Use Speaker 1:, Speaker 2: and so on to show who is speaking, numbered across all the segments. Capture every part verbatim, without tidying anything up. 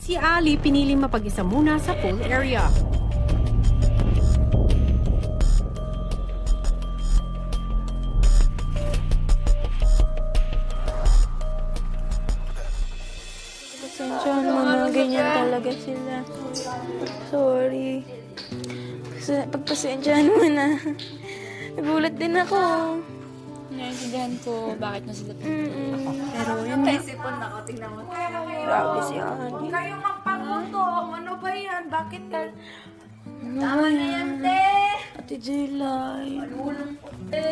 Speaker 1: Si Ali piniling mapag-isa muna sa pool area.
Speaker 2: Pasensya naman, ganyan talaga sila. Sorry. Pagpasensyahan mo na. Nagulat din ako.
Speaker 3: Naintindihan ko bakit na sila
Speaker 2: Mm-mm. Pero yun na.
Speaker 4: Sipon na ako, tingnan mo.
Speaker 2: Grabe si Ani.
Speaker 4: Huwag kayong magpaguto. Ano ba yan? Bakit ka?
Speaker 2: Ano
Speaker 4: Tama na yan, te.
Speaker 2: Ate Jelay.
Speaker 4: Malulong po, te.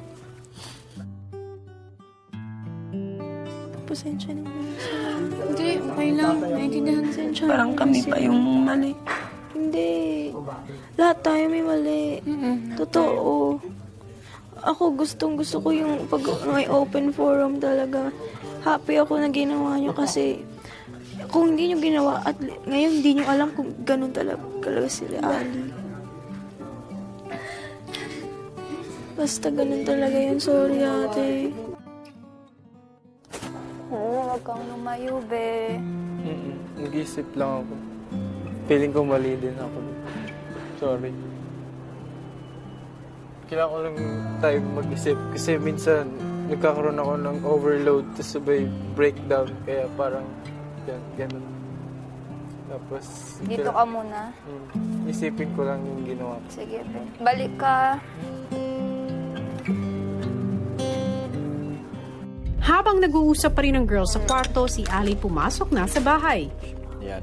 Speaker 2: Pasensya naman sila.
Speaker 3: Hindi, okay lang. Naintindihan ko.
Speaker 2: Pasensya
Speaker 5: Parang
Speaker 2: naman
Speaker 5: kami
Speaker 2: kasi-
Speaker 5: pa yung mali.
Speaker 2: Hindi. Lahat tayo may mali.
Speaker 3: Mm-mm.
Speaker 2: Totoo. Ako gustong gusto ko yung pag may open forum talaga. Happy ako na ginawa nyo kasi kung hindi nyo ginawa at ngayon hindi nyo alam kung ganun talaga, talaga sila Ali. Basta ganun talaga yun. Sorry ate.
Speaker 6: Oo, wag kang lumayo, be.
Speaker 7: Mm-mm. Nag-isip lang ako. Feeling ko mali din ako. Sorry. Kailangan ko lang time mag-isip kasi minsan nagkakaroon ako ng overload tapos sabay breakdown kaya parang yan, ganun. Tapos
Speaker 6: Dito ka muna.
Speaker 7: mm, isipin ko lang yung ginawa ko.
Speaker 6: Sige, be. Balik ka.
Speaker 1: Habang nag-uusap pa rin ang girls sa kwarto, si Ali pumasok na sa bahay.
Speaker 7: Yan.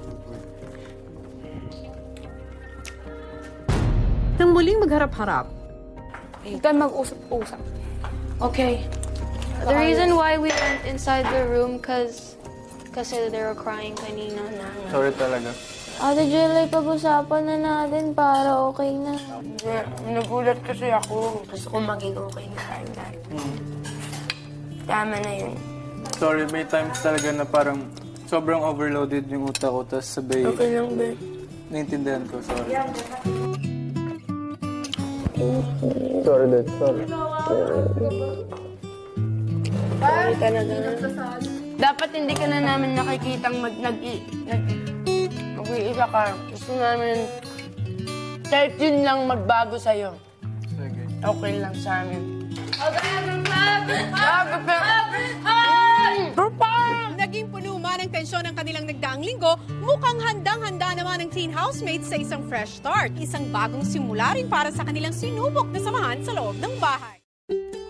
Speaker 1: Nang muling magharap-harap,
Speaker 6: Huwag tayo mag-usap-usap.
Speaker 3: Okay.
Speaker 2: The reason why we went inside the room cause kasi they were crying kanina na.
Speaker 7: Sorry talaga.
Speaker 2: Ate Jelay, pag-usapan na natin para okay na.
Speaker 5: Nagulat kasi ako. Gusto ko maging okay na tayo lahat.
Speaker 7: Mm.
Speaker 5: Tama na yun.
Speaker 7: Sorry, may times talaga na parang sobrang overloaded yung utak ko tapos sabay
Speaker 5: Okay lang, be.
Speaker 7: naintindihan ko. Sorry. Sorry, Dad. Sorry.
Speaker 5: Sorry talaga. Dapat hindi ka na namin nakikitang mag nag nag mag-iisa ka. Gusto namin kahit yun lang magbago sa'yo.
Speaker 7: Sige.
Speaker 5: Okay lang sa amin.
Speaker 1: naging puno man ang tensyon ng kanilang nagdaang linggo, mukhang handang-handa naman ang Teen Housemates sa isang fresh start. Isang bagong simula rin para sa kanilang sinubok na samahan sa loob ng bahay.